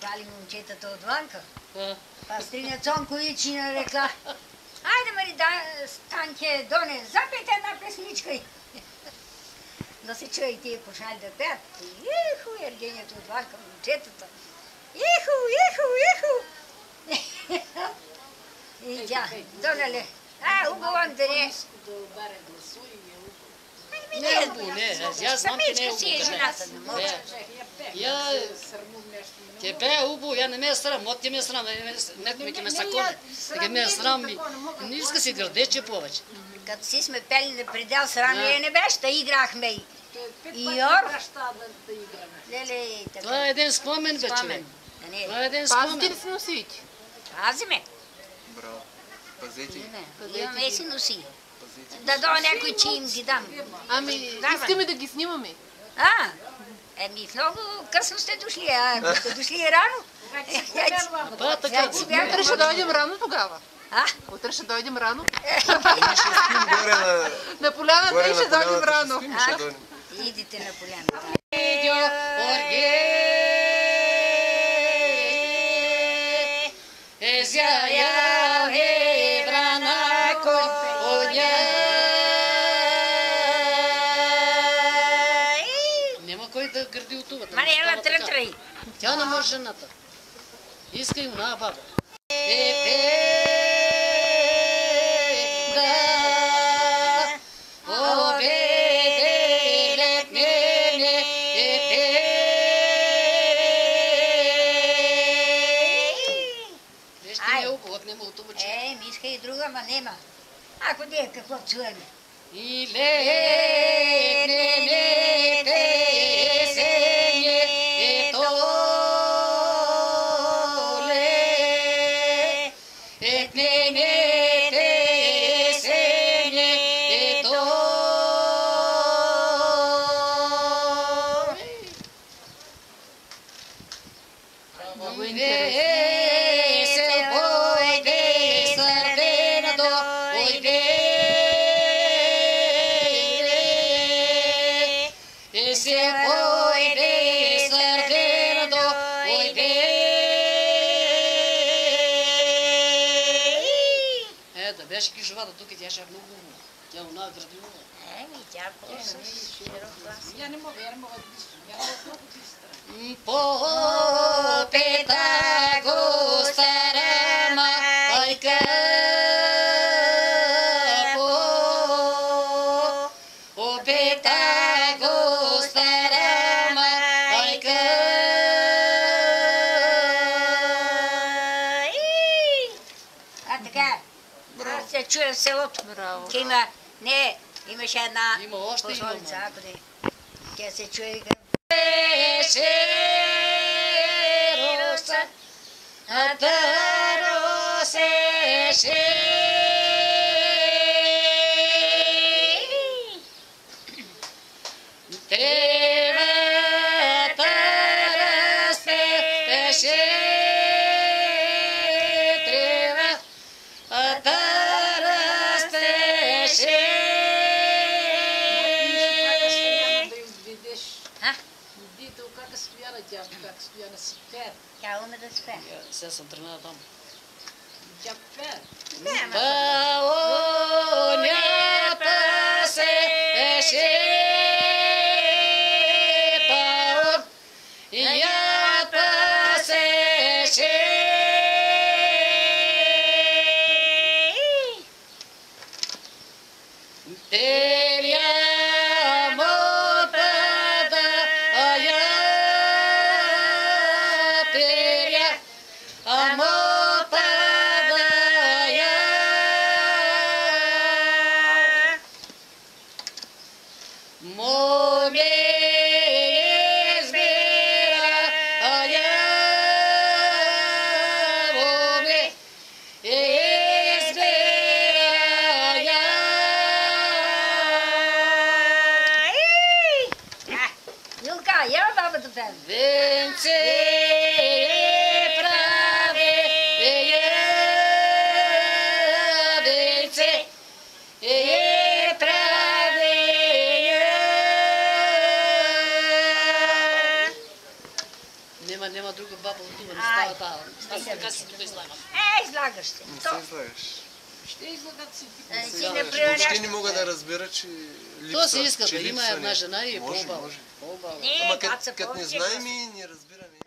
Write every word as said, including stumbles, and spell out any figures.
хвали момчетата отвънка. Па стигна Цонко Ичина и рекла: айде, Мари, да, Станке, Доне, запейте една песничка. Да се чуе и тия почнали да пеят. Иху, Ергенията отвънка, момчетата. Иху, иху, иху. И тя, Донеле, а, угован да не. Не е уго, не, аз знам, че не е уго. Самичка си е жената, не може. Я... Тебе е уго, я не ме е срам, от ти ме е срам, някой ме са коне. Така ме е срам ми. Не иска си гърдече повече. Като си сме пели на предел срам, ние не беше, да играхме и... Йор. Леле, така. Това е един спомен, бе, човек. Това е един спомен. Пазите ли си носите? Пазиме. Браво. Пазете. Имаме си носи. Да до някой, че им ги дам. Ами, искаме да ги снимаме. А, еми, много късно сте дошли, а сте дошли рано. Па, така. Утре ще дойдем рано тогава. А? Утре ще дойдем рано. Ние ще спим горе на... На поляната и ще дойдем рано. Идите на поляната. Няма кой да гърди от това. Мариела, трътрай. Тя не може жената. Иска и она баба. Е, ми иска и друга, ма нема. Ако не е какво чуеме. И лепне не песене е толе, етне не песене е толе. Много интересно. Беше ги живата тук и тя ще е много умна. Тя е една градина. Еми, тя по-с широк глас. Я не мога, я не мога да пиша. Я не мога много пиша. Попита го стара майка, попита го стара майка. А така, аз се чуя в селото. Браво. Има, не, имаше една Има още има. пословица, ако не. Тя се чуе Беше роса, а та росеше. Тревата растеше, тревата растеше. Как Стояна си пее. Тя уме да спе. Сега съм тръгнала там. Тя пее. Паонята се еше, паон, ята се еше. Теля мота да ая. Amo padaya отива, не Ай, става това. да се Така си тук излагам. Е, излагаш се. Не То, се излагаш. Ще излагат си. е, ти Сега, не Въобще не приемаш. мога да разбера, че липсва. То си иска че да има липсва една нещо. жена и е Може, по-баба. може. По-баба. Не, Ама когато като са кът не повече, знаем и не разбираме.